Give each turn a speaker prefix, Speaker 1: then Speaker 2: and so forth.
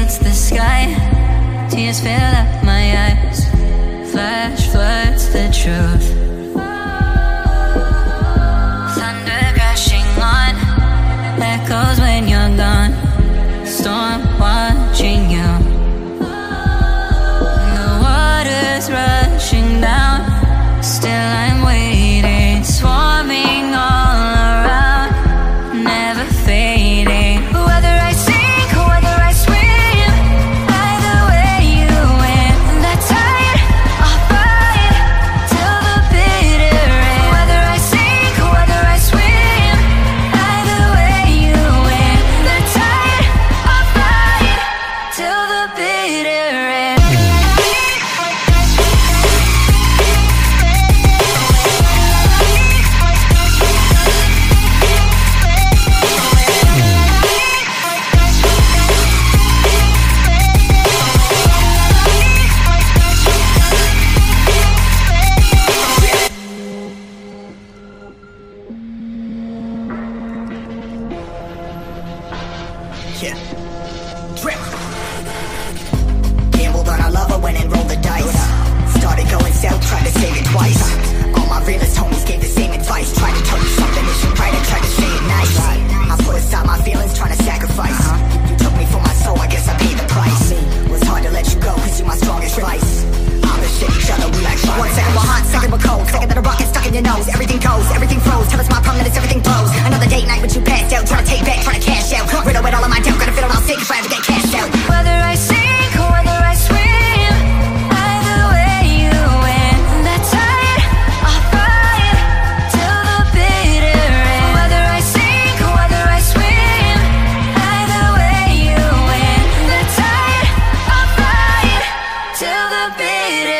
Speaker 1: against the sky. Tears fill up my eyes. Flash floods the truth. Thunder crashing on. Echoes when you're gone. Storm watching you. The water's rushing down. Still I'm waiting. Swarming all around. Never fading. Whether I sink or whether I swim, either way you win. That tide, I'll fight till the bitter end. Whether I sink or whether I swim, either way you win. That tide, I'll fight till the bitter end.
Speaker 2: Yeah. Drip. Gambled on our lover, went and rolled the dice. Started going south, tried to save it twice. All my realest homies gave the same advice. Tried to tell you something isn't right, I tried to say it nice. I put aside my feelings, trying to sacrifice. You took me for my soul, I guess I paid the price. Was hard to let you go, cause you're my strongest vice. I'm the shit each other, we like fire. 1 second we're hot, second we're cold. Second that a rocket stuck in your nose. Everything goes, everything froze. Tell us my permanence, everything blows. Another date night with you passed out. Trying to take back, trying to cash out. Riddle with all of my doubt, gotta feel it all sick if I ever get cashed out.
Speaker 1: Whether I sink or whether I swim, either way you win. That tide, I'll fight till the bitter end. Whether I sink or whether I swim, either way you win. That tide, I'll fight till the bitter end.